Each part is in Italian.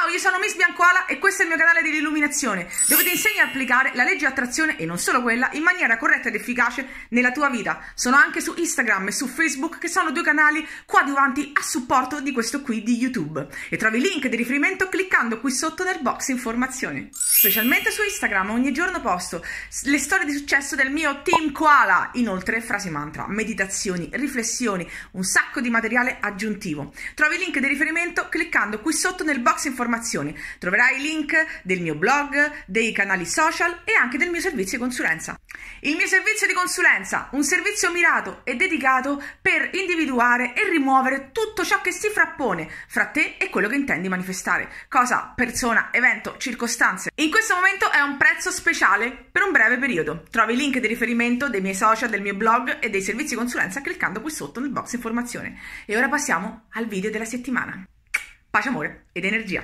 Ciao, io sono Miss Biancoala e questo è il mio canale dell'illuminazione, dove ti insegno a applicare la legge attrazione e non solo quella in maniera corretta ed efficace nella tua vita. Sono anche su Instagram e su Facebook, che sono due canali coadiuvanti a supporto di questo qui di YouTube. E trovi il link di riferimento cliccando qui sotto nel box informazioni. Specialmente su Instagram ogni giorno posto le storie di successo del mio team koala, inoltre frasi mantra, meditazioni, riflessioni, un sacco di materiale aggiuntivo. Trovi il link di riferimento cliccando qui sotto nel box informazioni. Troverai i link del mio blog, dei canali social e anche del mio servizio di consulenza. Il mio servizio di consulenza, un servizio mirato e dedicato per individuare e rimuovere tutto ciò che si frappone fra te e quello che intendi manifestare. Cosa, persona, evento, circostanze. In questo momento è un prezzo speciale per un breve periodo. Trovi i link di riferimento dei miei social, del mio blog e dei servizi di consulenza cliccando qui sotto nel box informazione. E ora passiamo al video della settimana. Pace, amore ed energia.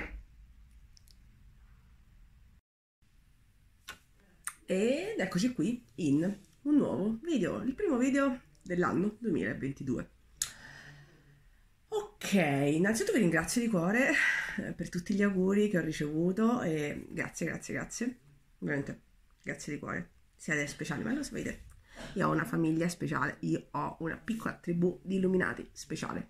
Ed eccoci qui in un nuovo video, il primo video dell'anno 2022. Ok, innanzitutto vi ringrazio di cuore per tutti gli auguri che ho ricevuto e grazie, veramente grazie di cuore, siete speciali, ma lo sapete, io ho una famiglia speciale, io ho una piccola tribù di illuminati speciale.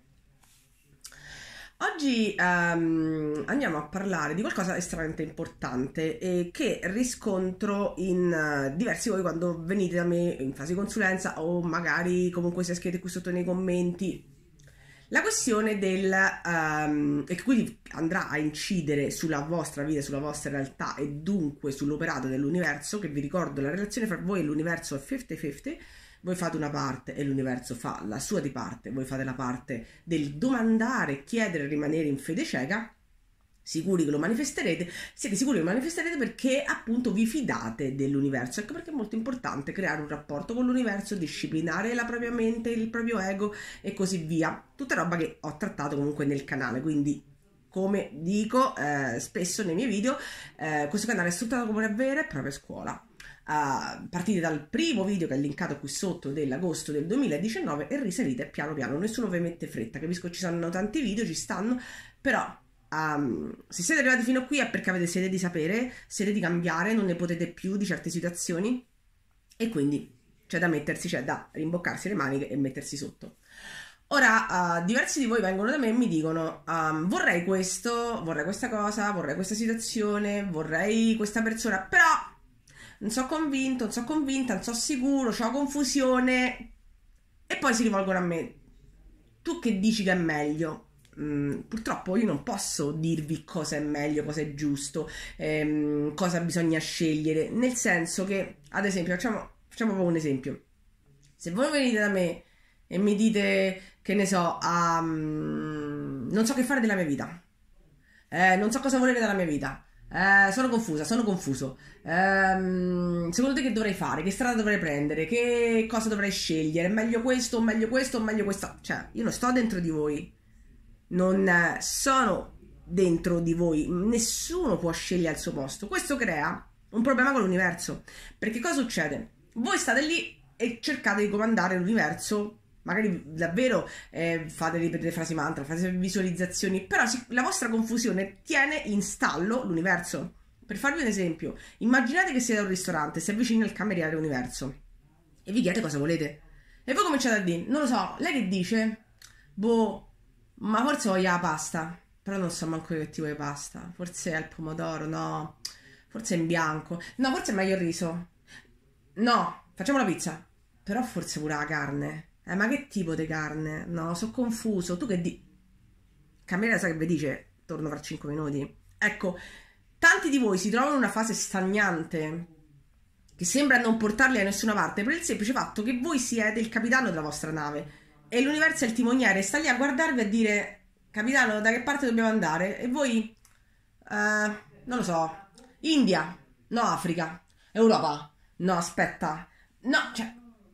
Oggi andiamo a parlare di qualcosa estremamente importante e che riscontro in diversi voi quando venite da me in fase di consulenza o magari comunque se scrivete qui sotto nei commenti. La questione del e quindi andrà a incidere sulla vostra vita, sulla vostra realtà e dunque sull'operato dell'universo, che vi ricordo la relazione fra voi e l'universo è 50-50. Voi fate una parte e l'universo fa la sua di parte, voi fate la parte del domandare, chiedere, rimanere in fede cieca, sicuri che lo manifesterete, siete sicuri che lo manifesterete perché appunto vi fidate dell'universo. Ecco perché è molto importante creare un rapporto con l'universo, disciplinare la propria mente, il proprio ego e così via. Tutta roba che ho trattato comunque nel canale, quindi come dico spesso nei miei video, questo canale è strutturato come una vera e propria scuola. Partite dal primo video che è linkato qui sotto dell'agosto del 2019 e risalite piano piano, nessuno vi mette fretta, capisco ci sono tanti video, ci stanno, però se siete arrivati fino a qui è perché avete sede di sapere, sede di cambiare, non ne potete più di certe situazioni e quindi c'è da mettersi, c'è da rimboccarsi le maniche e mettersi sotto. Ora, diversi di voi vengono da me e mi dicono vorrei questo, vorrei questa cosa, vorrei questa situazione, vorrei questa persona, però non sono convinto, non sono convinta, non sono sicuro, ho confusione e poi si rivolgono a me. Tu che dici che è meglio? Purtroppo io non posso dirvi cosa è meglio, cosa è giusto, cosa bisogna scegliere, nel senso che, ad esempio, facciamo proprio un esempio. Se voi venite da me e mi dite, che ne so, non so che fare della mia vita, non so cosa volere dalla mia vita, sono confusa, sono confuso, secondo te che dovrei fare, che strada dovrei prendere, che cosa dovrei scegliere, meglio questo o meglio questo o meglio questo, cioè io non sto dentro di voi, non sono dentro di voi, nessuno può scegliere al suo posto. Questo crea un problema con l'universo, perché cosa succede? Voi state lì e cercate di comandare l'universo, magari davvero fate ripetere frasi mantra, fate visualizzazioni, però la vostra confusione tiene in stallo l'universo. Per farvi un esempio, immaginate che siete a un ristorante, si avvicina il cameriere universo e vi chiede cosa volete e voi cominciate a dire, non lo so, lei che dice? Boh, ma forse voglio la pasta, però non so manco che tipo di pasta, forse è il pomodoro, no, forse è in bianco, no, forse è meglio il riso, no, facciamo la pizza, però forse pure la carne. Ma che tipo di carne? No, sono confuso. Tu che di... Cameriere sa che vi dice? Torno fra 5 minuti. Ecco, tanti di voi si trovano in una fase stagnante che sembra non portarli a nessuna parte per il semplice fatto che voi siete il capitano della vostra nave e l'universo è il timoniere e sta lì a guardarvi e a dire capitano, da che parte dobbiamo andare? E voi, non lo so, India, no Africa, Europa, no aspetta, no, cioè...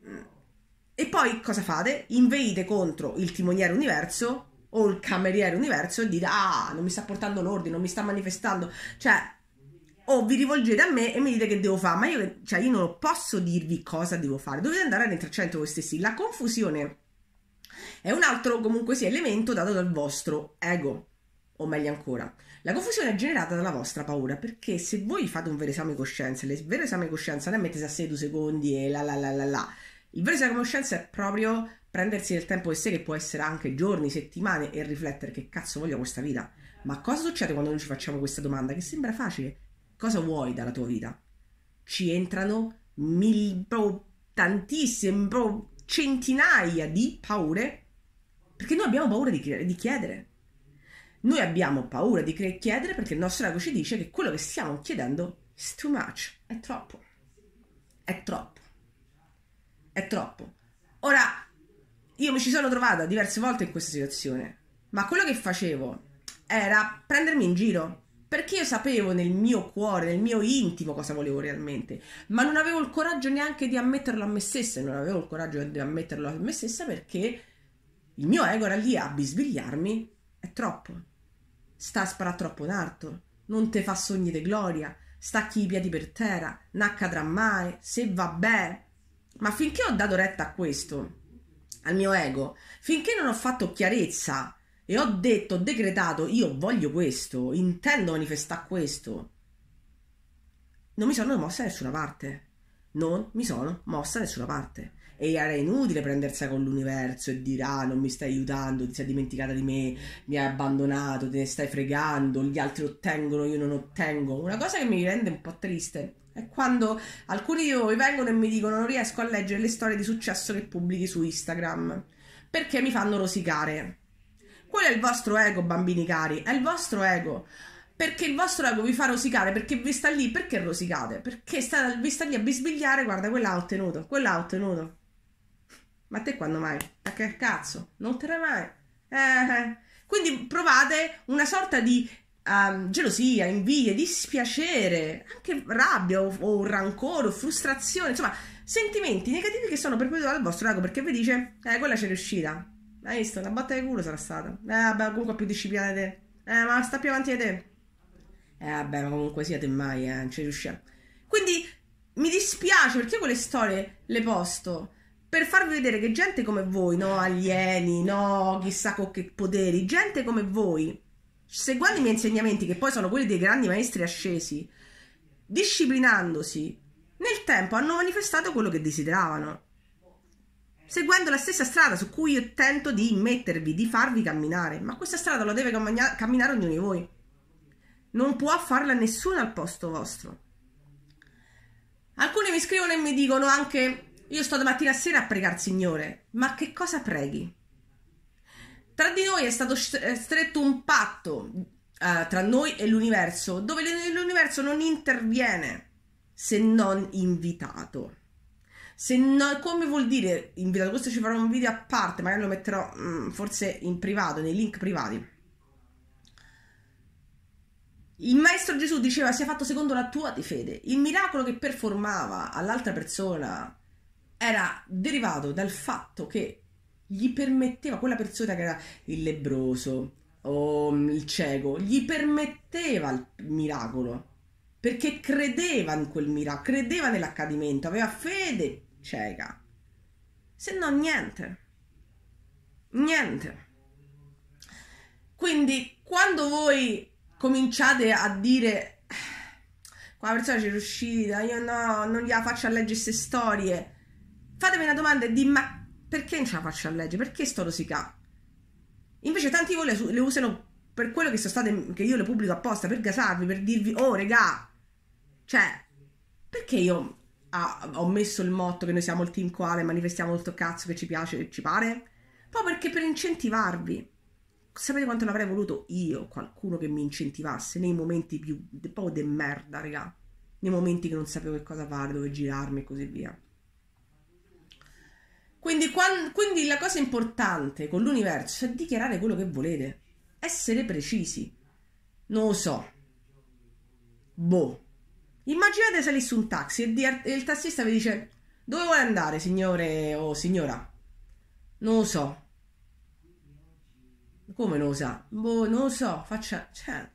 E poi cosa fate? Inveite contro il timoniere universo o il cameriere universo e dite non mi sta portando l'ordine, non mi sta manifestando, cioè o vi rivolgete a me e mi dite che devo fare, ma io non posso dirvi cosa devo fare, dovete andare a rintracciare voi stessi. La confusione è un altro comunque sia elemento dato dal vostro ego. O meglio ancora, la confusione è generata dalla vostra paura, perché se voi fate un vero esame di coscienza, il vero esame di coscienza non è mettersi a sé 2 secondi e il vero esame di coscienza è proprio prendersi del tempo per sé, che può essere anche giorni, settimane, e riflettere che cazzo voglio questa vita. Ma cosa succede quando noi ci facciamo questa domanda? Che sembra facile. Cosa vuoi dalla tua vita? Ci entrano tantissime, centinaia di paure, perché noi abbiamo paura di chiedere. Noi abbiamo paura di chiedere perché il nostro ego ci dice che quello che stiamo chiedendo is too much, è troppo, è troppo, è troppo. Ora, io mi ci sono trovata diverse volte in questa situazione, ma quello che facevo era prendermi in giro, perché io sapevo nel mio cuore, nel mio intimo cosa volevo realmente, ma non avevo il coraggio neanche di ammetterlo a me stessa, non avevo il coraggio di ammetterlo a me stessa perché il mio ego era lì a bisbigliarmi, è troppo. Sta a sparare troppo in alto, non te fa sogni di gloria, stacchi i piedi per terra, non accadrà mai, se vabbè. Ma finché ho dato retta a questo, al mio ego, finché non ho fatto chiarezza e ho detto, ho decretato, io voglio questo, intendo manifestare questo, non mi sono mossa da nessuna parte. Non mi sono mossa da nessuna parte. E era inutile prendersela con l'universo e dire ah non mi stai aiutando, ti sei dimenticata di me, mi hai abbandonato, te ne stai fregando, gli altri ottengono, io non ottengo. Una cosa che mi rende un po' triste è quando alcuni di voi vengono e mi dicono non riesco a leggere le storie di successo che pubblichi su Instagram perché mi fanno rosicare. Quello è il vostro ego, bambini cari, è il vostro ego. Perché il vostro ego vi fa rosicare, perché vi sta lì, perché rosicate? Perché vi sta lì a bisbigliare, guarda, quella ha ottenuto, quella ha ottenuto. Ma te quando mai? Ma che cazzo? Non te ne mai. Quindi provate una sorta di gelosia, invidia, dispiacere, anche rabbia o rancore o frustrazione, insomma, sentimenti negativi che sono perpetuati dal vostro ego perché vi dice, quella c'è riuscita. Hai visto? Una botta di culo sarà stata. Vabbè, comunque più disciplinata di te. Ma sta più avanti di te. Vabbè, ma comunque siete mai, non ci riusciamo. Quindi mi dispiace perché io quelle storie le posto per farvi vedere che gente come voi, no alieni, no chissà con che poteri, gente come voi, seguendo i miei insegnamenti, che poi sono quelli dei grandi maestri ascesi, disciplinandosi, nel tempo hanno manifestato quello che desideravano, seguendo la stessa strada su cui io tento di mettervi, di farvi camminare, ma questa strada la deve camminare ognuno di voi. Non può farla nessuno al posto vostro. Alcuni mi scrivono e mi dicono anche io sto da mattina a sera a pregare il Signore. Ma che cosa preghi? Tra di noi è stato stretto un patto tra noi e l'universo, dove l'universo non interviene se non invitato. Se no, come vuol dire invitato? Questo ci farò un video a parte, magari lo metterò forse in privato, nei link privati. Il maestro Gesù diceva sia fatto secondo la tua di fede. Il miracolo che performava all'altra persona era derivato dal fatto che gli permetteva, quella persona che era il lebbroso o il cieco, gli permetteva il miracolo perché credeva in quel miracolo, credeva nell'accadimento, aveva fede cieca. Se no niente. Niente. Quindi quando voi cominciate a dire quella persona ci è riuscita, io no, non gliela faccio a leggere queste storie, fatemi una domanda e di ma perché non ce la faccio a leggere? Perché sto rosicando? Invece tanti di voi le usano per quello che sono state, che io le pubblico apposta, per gasarvi, per dirvi oh regà, cioè perché io ho messo il motto che noi siamo il team quale manifestiamo tutto cazzo che ci piace e ci pare? Proprio perché per incentivarvi. Sapete quanto l'avrei voluto io, qualcuno che mi incentivasse nei momenti più proprio de merda, raga, nei momenti che non sapevo che cosa fare, dove girarmi e così via. Quindi la cosa importante con l'universo è dichiarare quello che volete, essere precisi. Non lo so. Boh. Immaginate salire su un taxi e il tassista vi dice dove vuole andare, signore o signora? Non lo so. Come non lo sa? Boh, non lo so, cioè,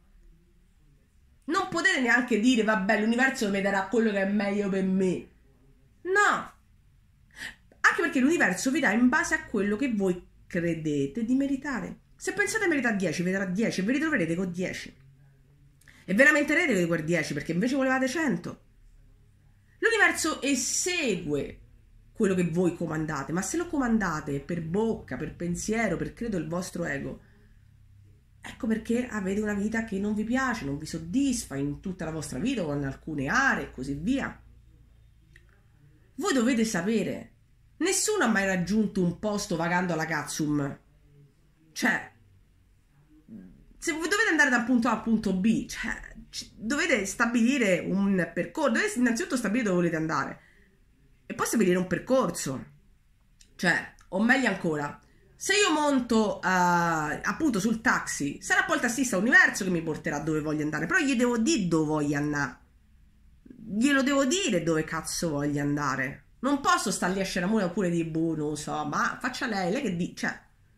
non potete neanche dire vabbè l'universo mi darà quello che è meglio per me. No, anche perché l'universo vi dà in base a quello che voi credete di meritare. Se pensate merita 10, vedrà 10 e vi ritroverete con 10. E veramente rete quel 10 perché invece volevate 100. L'universo esegue quello che voi comandate, ma se lo comandate per bocca, per pensiero, per credo il vostro ego, ecco perché avete una vita che non vi piace, non vi soddisfa in tutta la vostra vita o in alcune aree e così via. Voi dovete sapere, nessuno ha mai raggiunto un posto vagando alla Katsum. Cioè, se voi dovete andare da punto A a punto B, cioè, dovete stabilire un percorso, dovete innanzitutto stabilire dove volete andare e poi stabilire un percorso. Cioè, o meglio ancora, se io monto appunto sul taxi, sarà poi il tassista universo che mi porterà dove voglio andare, però gli devo dire dove voglio andare. Glielo devo dire dove cazzo voglio andare. Non posso stare lì a sceramure oppure di boh, non lo so, ma faccia lei che dice, cioè.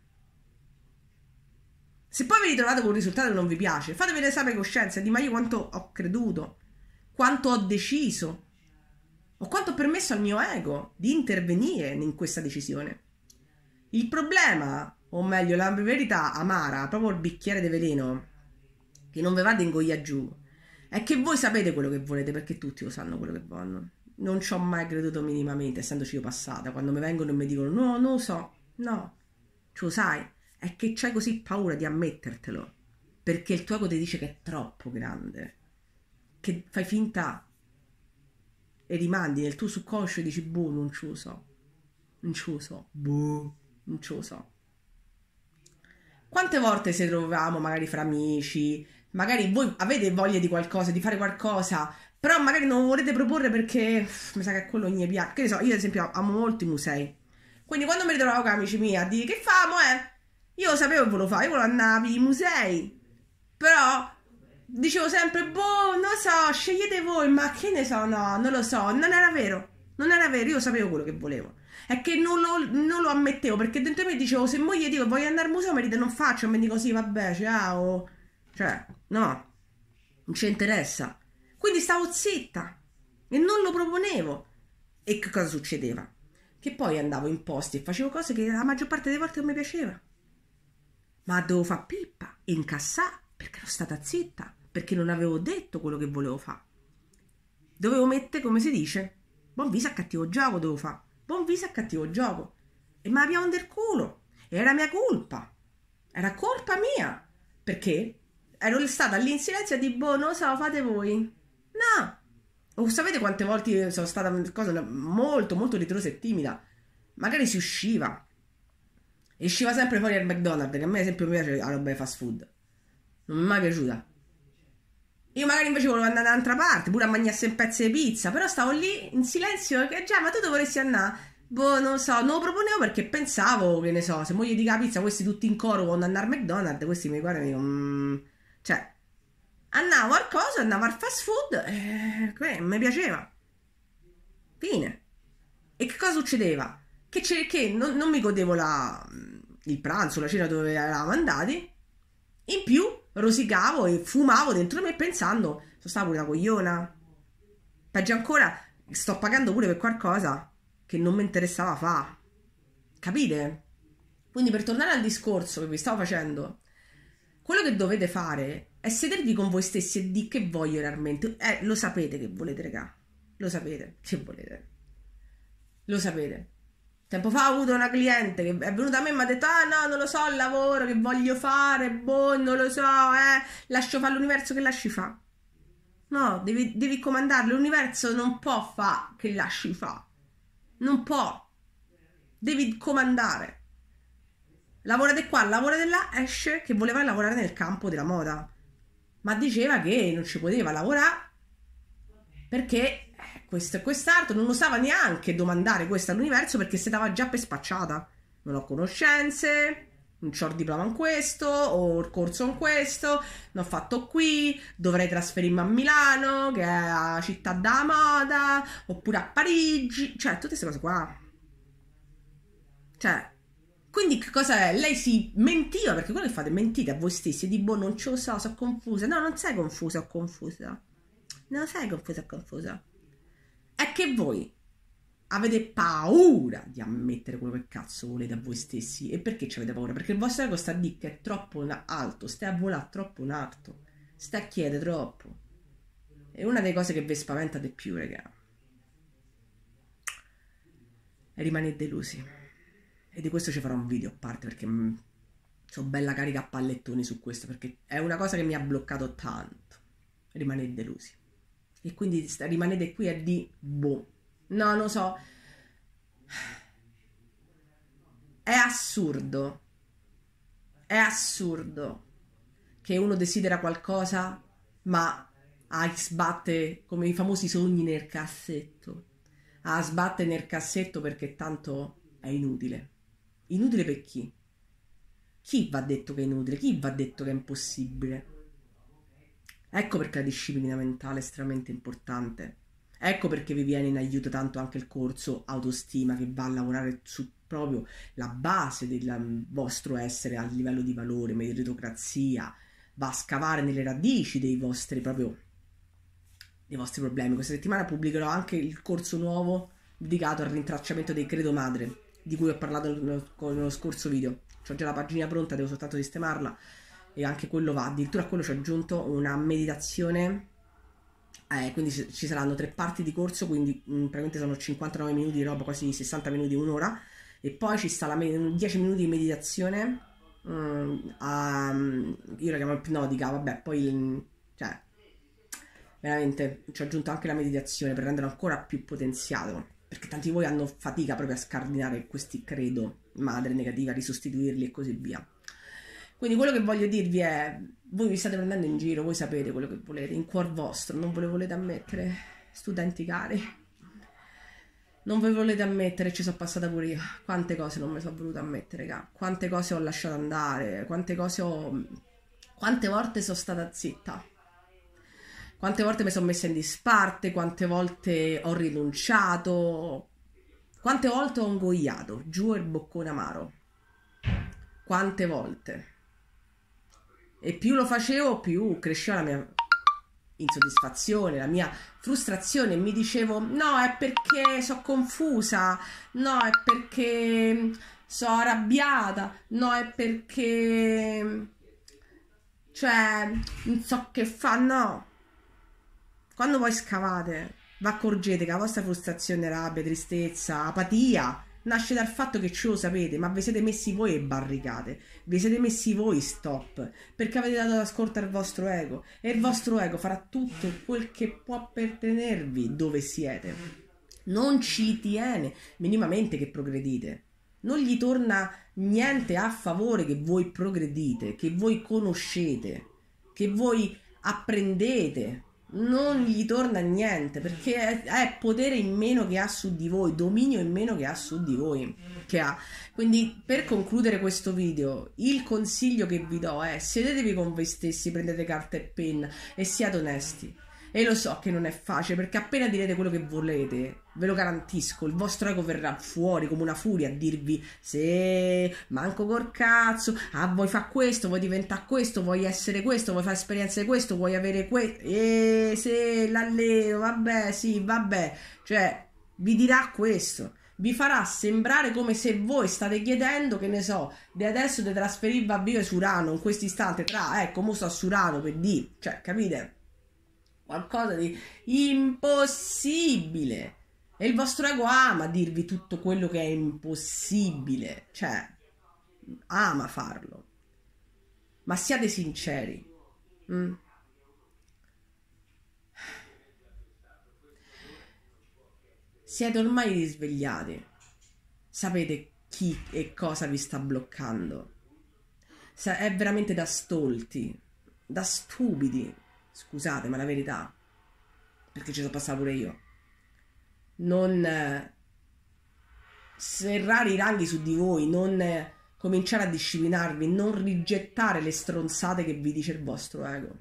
Se poi vi ritrovate con un risultato che non vi piace, fatevi l'esame di coscienza di ma io quanto ho creduto, quanto ho deciso, o quanto ho permesso al mio ego di intervenire in questa decisione. Il problema, o meglio la verità amara, proprio il bicchiere di veleno, che non vi va di ingoiare giù, è che voi sapete quello che volete perché tutti lo sanno quello che vogliono. Non ci ho mai creduto minimamente, essendoci io passata, quando mi vengono e mi dicono no, non lo so, no, ce lo sai. È che c'hai così paura di ammettertelo perché il tuo ego ti dice che è troppo grande, che fai finta e rimandi nel tuo subconscio e dici boh, non ce lo so, non ce lo so, boh, non ce lo so. Quante volte ci troviamo magari fra amici, magari voi avete voglia di qualcosa, di fare qualcosa, però magari non volete proporre perché mi sa che quello non gli piace. Che ne so, io ad esempio amo molto i musei, quindi quando mi ritrovavo con amici miei a dire che famo io lo sapevo che volevo fare, io volevo andare ai musei, però dicevo sempre, boh, non lo so, scegliete voi, ma che ne so, no, non lo so, non era vero, io sapevo quello che volevo. È che non lo ammettevo, perché dentro me dicevo, se mo gli dico voglio andare al museo, mi dite non faccio, mi dico sì, vabbè, ciao, cioè, no, non ci interessa. Quindi stavo zitta e non lo proponevo. E che cosa succedeva? Che poi andavo in posti e facevo cose che la maggior parte delle volte non mi piaceva. Ma dovevo fare pippa e incassare perché ero stata zitta, perché non avevo detto quello che volevo fare. Dovevo mettere, come si dice, buon viso a cattivo gioco, dovevo fare. Buon viso a cattivo gioco. E mi avevano del culo. E era mia colpa. Era colpa mia. Perché ero stata lì in silenzio e di boh, non lo so, fate voi. No. O sapete quante volte io sono stata cosa molto, molto ritrosa e timida. Magari si usciva. E usciva sempre fuori al McDonald's, che a me ad esempio mi piace la roba di fast food. Non mi è mai piaciuta. Io magari invece volevo andare da un'altra parte, pure a mangiarsi un pezzo di pizza, però stavo lì in silenzio, che già, ma tu dove vorresti andare? Boh, non lo so, non lo proponevo perché pensavo, che ne so, se mo gli dico la pizza, questi tutti in coro vogliono andare al McDonald's, questi mi guardano e dicono, cioè, andavo al coso, andavo al fast food, mi piaceva. Fine. E che cosa succedeva? Che non mi godevo il pranzo, la cena dove eravamo andati, in più rosicavo e fumavo dentro me pensando, sono stata pure una cogliona. Peggio ancora, sto pagando pure per qualcosa che non mi interessava fare. Capite? Quindi per tornare al discorso che vi stavo facendo, quello che dovete fare è sedervi con voi stessi e dire che voglio realmente. Lo sapete che volete, regà. Lo sapete che volete. Lo sapete. Tempo fa ho avuto una cliente che è venuta a me e mi ha detto ah no, non lo so il lavoro che voglio fare, boh, non lo so, lascio fare l'universo che lasci fa. No, devi comandarlo, l'universo non può fa che lasci fa. Non può. Devi comandare. Lavorate qua, lavorate là, esce che voleva lavorare nel campo della moda. Ma diceva che non ci poteva lavorare perché questo e quest'altro non osava neanche domandare questo all'universo perché si dava già per spacciata. Non ho conoscenze, non c'ho il diploma in questo, ho il corso in questo, non ho fatto qui, dovrei trasferirmi a Milano, che è la città della moda, oppure a Parigi, cioè tutte queste cose qua. Cioè, quindi che cosa è? Lei si mentiva, perché quello che fate, mentite a voi stessi, di boh, non ce lo so, sono confusa. No, non sei confusa o confusa. Non sei confusa o confusa. È che voi Avete paura di ammettere quello che cazzo volete a voi stessi. E perché ci avete paura? Perché il vostro ego sta a dire che è troppo alto, stai a volare troppo in alto, stai a chiedere troppo. È una delle cose che vi spaventa di più, raga. E rimanete delusi. E di questo ci farò un video a parte, perché sono bella carica a pallettoni su questo, perché è una cosa che mi ha bloccato tanto. Rimanete delusi. E quindi rimanete qui a di boh. No, non so. È assurdo. È assurdo che uno desidera qualcosa, ma sbatte come i famosi sogni nel cassetto. Sbatte nel cassetto perché tanto è inutile. Inutile per chi? Chi va detto che è inutile? Chi va detto che è impossibile? Ecco perché la disciplina mentale è estremamente importante. Ecco perché vi viene in aiuto tanto anche il corso autostima, che va a lavorare su proprio la base del vostro essere a livello di valore, meritocrazia, va a scavare nelle radici dei vostri problemi. Questa settimana pubblicherò anche il corso nuovo dedicato al rintracciamento dei credo madre, di cui ho parlato nello scorso video. C'ho già la pagina pronta, devo soltanto sistemarla, e anche quello va. Addirittura a quello ci ho aggiunto una meditazione, quindi ci saranno 3 parti di corso, quindi praticamente sono 59 minuti di roba, quasi 60 minuti, un'ora, e poi ci sta 10 minuti di meditazione, io la chiamo ipnotica, vabbè, poi cioè veramente ci ho aggiunto anche la meditazione per renderlo ancora più potenziato, perché tanti di voi hanno fatica proprio a scardinare questi credo madre negativa, a risostituirli e così via. Quindi quello che voglio dirvi è: voi vi state prendendo in giro, voi sapete quello che volete, in cuor vostro, non ve lo volete ammettere, studenti cari. Non ve lo volete ammettere, ci sono passata pure io. Quante cose non mi sono voluta ammettere, raga. Quante cose ho lasciato andare, quante volte sono stata zitta. Quante volte mi sono messa in disparte, quante volte ho rinunciato, quante volte ho ingoiato giù il boccone amaro. Quante volte. E più lo facevo, più cresceva la mia insoddisfazione, la mia frustrazione. Mi dicevo: no, è perché sono confusa, no, è perché sono arrabbiata, no, è perché cioè non so che fa. No, quando voi scavate vi accorgete che la vostra frustrazione, rabbia, tristezza, apatia nasce dal fatto che ce lo sapete, ma vi siete messi voi le barricate, vi siete messi voi stop, perché avete dato ascolto al vostro ego, e il vostro ego farà tutto quel che può per tenervi dove siete. Non ci tiene minimamente che progredite, non gli torna niente a favore che voi progredite, che voi conoscete, che voi apprendete. Non gli torna niente, perché è potere in meno che ha su di voi, dominio in meno che ha su di voi, che ha. Quindi, per concludere questo video, il consiglio che vi do è: sedetevi con voi stessi, prendete carta e penna e siate onesti. E lo so che non è facile, perché appena direte quello che volete, ve lo garantisco, il vostro ego verrà fuori come una furia a dirvi: se manco col cazzo, vuoi fare questo, vuoi diventare questo, vuoi essere questo, vuoi fare esperienza di questo, vuoi avere questo, se l'alleo, vabbè, sì, vabbè, cioè vi dirà questo. Vi farà sembrare come se voi state chiedendo, che ne so, di adesso di trasferirvi a vivere su Urano in questo istante, ecco, mo sto su Urano per dire, cioè, capite? Qualcosa di impossibile. E il vostro ego ama dirvi tutto quello che è impossibile, cioè ama farlo. Ma siate sinceri. Siete ormai risvegliati. Sapete chi e cosa vi sta bloccando. È veramente da stolti, da stupidi. Scusate, ma la verità, perché ci sono passato pure io, non serrare i ranghi su di voi, non cominciare a disciplinarvi, non rigettare le stronzate che vi dice il vostro ego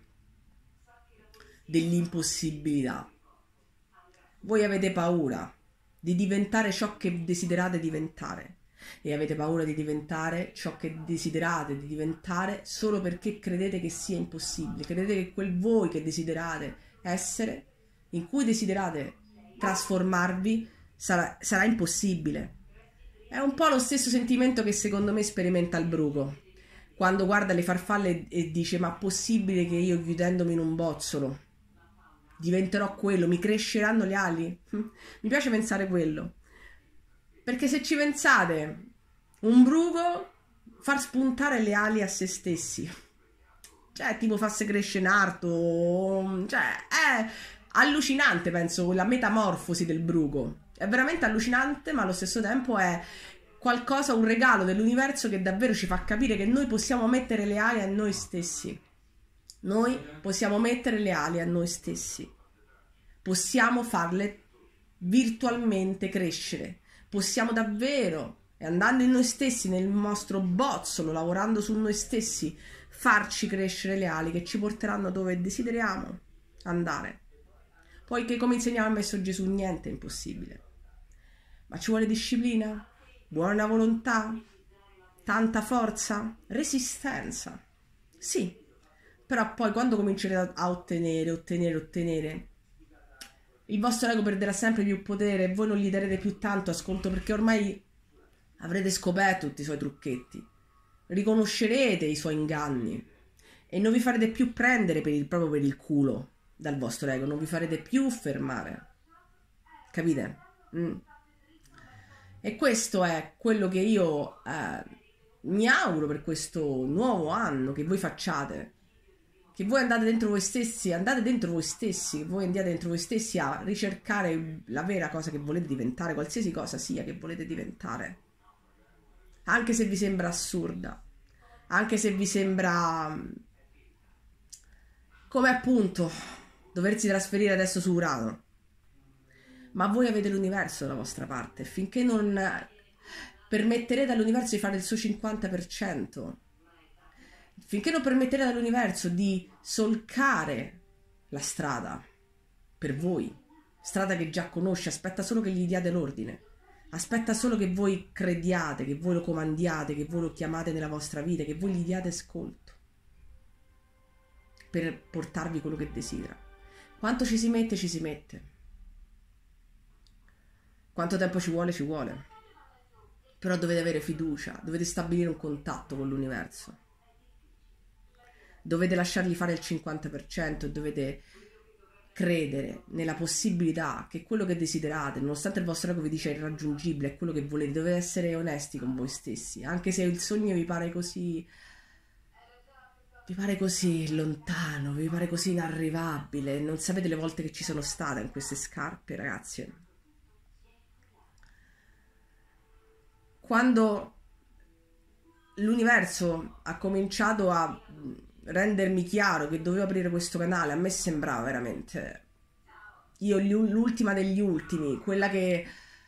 dell'impossibilità. Voi avete paura di diventare ciò che desiderate diventare, e avete paura di diventare ciò che desiderate di diventare solo perché credete che sia impossibile, credete che quel voi che desiderate essere, in cui desiderate trasformarvi, sarà impossibile. È un po' lo stesso sentimento che secondo me sperimenta il bruco, quando guarda le farfalle e dice: ma possibile che io, chiudendomi in un bozzolo, diventerò quello, mi cresceranno le ali? Mi piace pensare quello, perché se ci pensate, un bruco far spuntare le ali a se stessi, cioè tipo farsi crescere in arto, cioè è allucinante, penso, la metamorfosi del bruco è veramente allucinante, ma allo stesso tempo è qualcosa, un regalo dell'universo che davvero ci fa capire che noi possiamo mettere le ali a noi stessi. Noi possiamo mettere le ali a noi stessi, possiamo farle virtualmente crescere, possiamo davvero, e andando in noi stessi, nel nostro bozzolo, lavorando su noi stessi, farci crescere le ali che ci porteranno dove desideriamo andare. Poiché, come insegnava il Maestro Gesù, niente è impossibile. Ma ci vuole disciplina, buona volontà, tanta forza, resistenza. Sì, però poi quando comincerete a ottenere, il vostro ego perderà sempre più potere e voi non gli darete più tanto ascolto, perché ormai avrete scoperto tutti i suoi trucchetti, riconoscerete i suoi inganni e non vi farete più prendere proprio per il culo dal vostro ego, non vi farete più fermare, capite? E questo è quello che io mi auguro per questo nuovo anno, che voi facciate, che voi andate dentro voi stessi, che voi andiate dentro voi stessi a ricercare la vera cosa che volete diventare, qualsiasi cosa sia che volete diventare, anche se vi sembra assurda, anche se vi sembra come appunto doversi trasferire adesso su Urano. Ma voi avete l'universo dalla vostra parte, finché non permetterete all'universo di fare il suo 50%, finché non permetterete all'universo di solcare la strada per voi, strada che già conosce, aspetta solo che gli diate l'ordine, aspetta solo che voi crediate, che voi lo comandiate, che voi lo chiamate nella vostra vita, che voi gli diate ascolto per portarvi quello che desidera. Quanto ci si mette, ci si mette. Quanto tempo ci vuole, ci vuole. Però dovete avere fiducia, dovete stabilire un contatto con l'universo. Dovete lasciargli fare il 50% e dovete credere nella possibilità che quello che desiderate, nonostante il vostro ego vi dice irraggiungibile, è quello che volete. Dovete essere onesti con voi stessi, anche se il sogno vi pare così lontano, vi pare così inarrivabile, non sapete le volte che ci sono state in queste scarpe, ragazzi. Quando l'universo ha cominciato a rendermi chiaro che dovevo aprire questo canale, a me sembrava veramente io l'ultima degli ultimi, quella che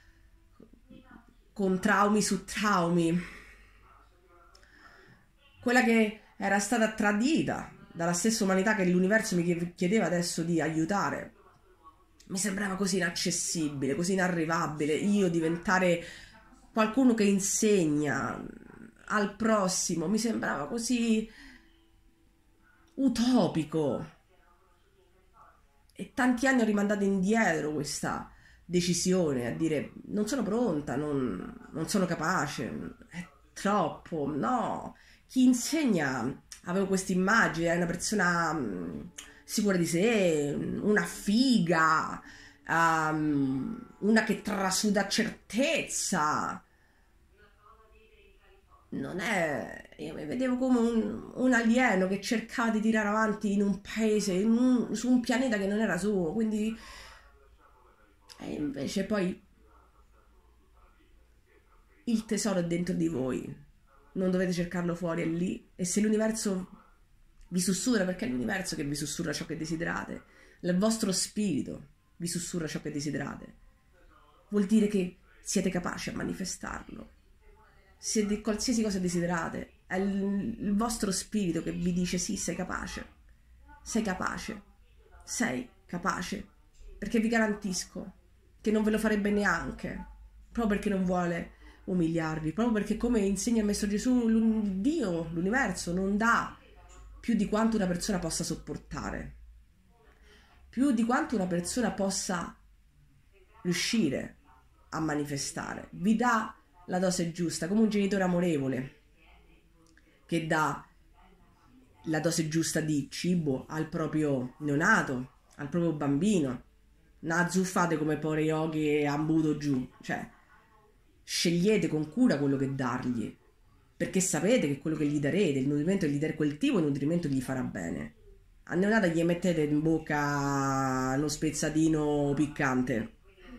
con traumi su traumi, quella che era stata tradita dalla stessa umanità che l'universo mi chiedeva adesso di aiutare. Mi sembrava così inaccessibile, così inarrivabile, io diventare qualcuno che insegna al prossimo, mi sembrava così utopico. E tanti anni ho rimandato indietro questa decisione, a dire non sono pronta, non sono capace, è troppo, no. Chi insegna, avevo questa immagine, è una persona sicura di sé, una figa, una che trasuda certezza. Non è, io mi vedevo come un alieno che cercava di tirare avanti in un paese, su un pianeta che non era suo, quindi e invece poi il tesoro è dentro di voi, non dovete cercarlo fuori, è lì. E se l'universo vi sussurra, perché è l'universo che vi sussurra ciò che desiderate, il vostro spirito vi sussurra ciò che desiderate, vuol dire che siete capaci a manifestarlo. Se qualsiasi cosa desiderate, è il vostro spirito che vi dice sì, sei capace, perché vi garantisco che non ve lo farebbe neanche, proprio perché non vuole umiliarvi, proprio perché, come insegna il Maestro Gesù, Dio, l'universo non dà più di quanto una persona possa sopportare, più di quanto una persona possa riuscire a manifestare, vi dà la dose giusta, come un genitore amorevole che dà la dose giusta di cibo al proprio neonato, al proprio bambino. Non azzuffate come pore yogi e ambuto giù, cioè scegliete con cura quello che dargli, perché sapete che quello che gli darete, il nutrimento che gli darete, quel tipo di nutrimento gli farà bene. Al neonato gli mettete in bocca uno spezzatino piccante,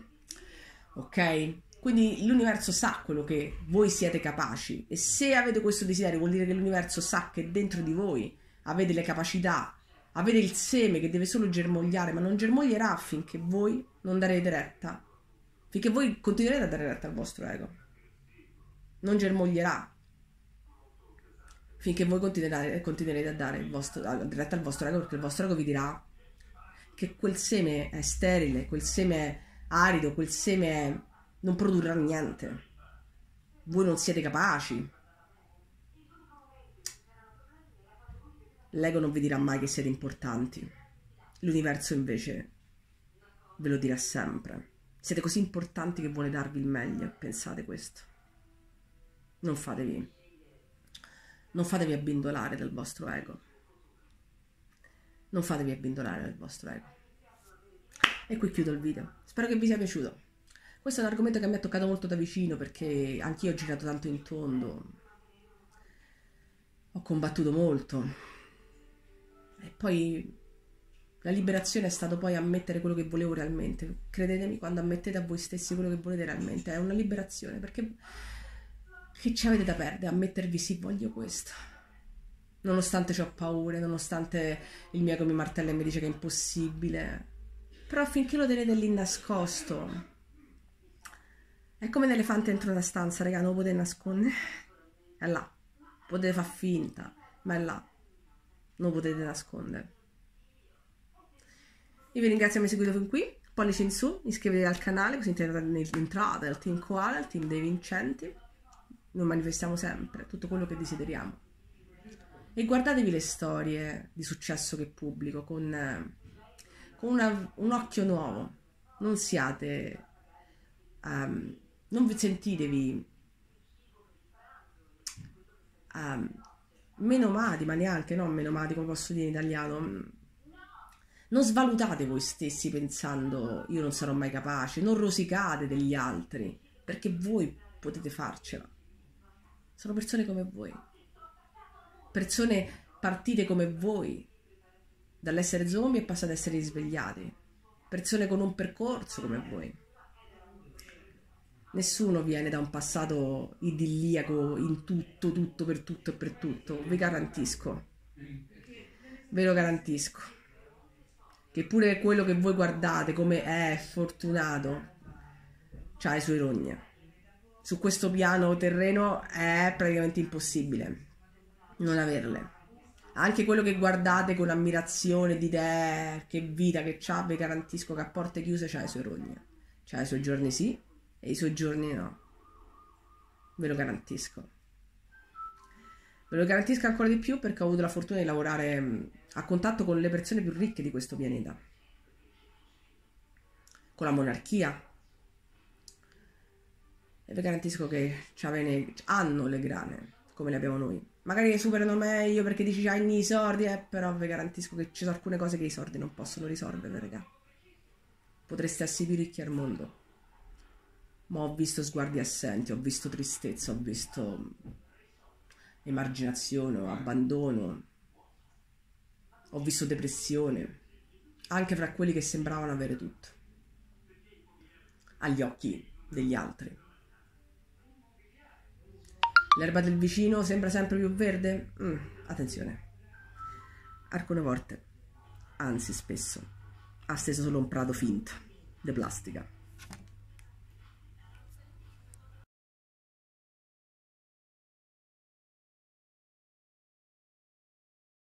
ok? Quindi l'universo sa quello che voi siete capaci, e se avete questo desiderio vuol dire che l'universo sa che dentro di voi avete le capacità, avete il seme che deve solo germogliare, ma non germoglierà finché voi non darete retta, finché voi continuerete a dare retta al vostro ego. Non germoglierà finché voi continuerete a dare retta al vostro ego, perché il vostro ego vi dirà che quel seme è sterile, quel seme è arido, quel seme non produrrà niente. Voi non siete capaci. L'ego non vi dirà mai che siete importanti. L'universo invece ve lo dirà sempre. Siete così importanti che vuole darvi il meglio. Pensate questo. Non fatevi abbindolare dal vostro ego. Non fatevi abbindolare dal vostro ego. E qui chiudo il video. Spero che vi sia piaciuto. Questo è un argomento che mi ha toccato molto da vicino, perché anch'io ho girato tanto in tondo, ho combattuto molto, e poi la liberazione è stato poi ammettere quello che volevo realmente. Credetemi, quando ammettete a voi stessi quello che volete realmente è una liberazione, perché che ci avete da perdere? Ammettervi sì, voglio questo, nonostante ho paure, nonostante il mio ego mi martella e mi dice che è impossibile. Però finché lo tenete lì nascosto, è come un elefante dentro una stanza, raga, non lo potete nascondere. È là. Potete far finta, ma è là. Non lo potete nascondere. Io vi ringrazio per avermi seguito fin qui. Pollice in su, iscrivetevi al canale, così entrate al team Koala, al team dei vincenti. Noi manifestiamo sempre tutto quello che desideriamo. E guardatevi le storie di successo che pubblico con un occhio nuovo. Non siate... non vi sentitevi menomati, ma neanche, no, menomati, come posso dire in italiano. Non svalutate voi stessi pensando io non sarò mai capace, non rosicate degli altri, perché voi potete farcela. Sono persone come voi, persone partite come voi, dall'essere zombie e passate ad essere risvegliati, persone con un percorso come voi. Nessuno viene da un passato idilliaco in tutto, tutto, per tutto e per tutto. Vi garantisco, ve lo garantisco, che pure quello che voi guardate come è fortunato c'ha le sue rogne. Su questo piano terreno è praticamente impossibile non averle. Anche quello che guardate con ammirazione, dite che vita che c'ha, vi garantisco che a porte chiuse c'ha le sue rogne. C'ha i suoi giorni sì e i suoi giorni no. Ve lo garantisco. Ve lo garantisco ancora di più, perché ho avuto la fortuna di lavorare a contatto con le persone più ricche di questo pianeta, con la monarchia, e vi garantisco che hanno le grane come le abbiamo noi. Magari le superano meglio perché dici c'hai i soldi, però vi garantisco che ci sono alcune cose che i soldi non possono risolvere, raga. Potreste essere più ricchi al mondo, ma ho visto sguardi assenti, ho visto tristezza, ho visto emarginazione, abbandono, ho visto depressione, anche fra quelli che sembravano avere tutto, agli occhi degli altri. L'erba del vicino sembra sempre più verde? Attenzione. Alcune volte, anzi spesso, ha steso solo un prato finto, di plastica.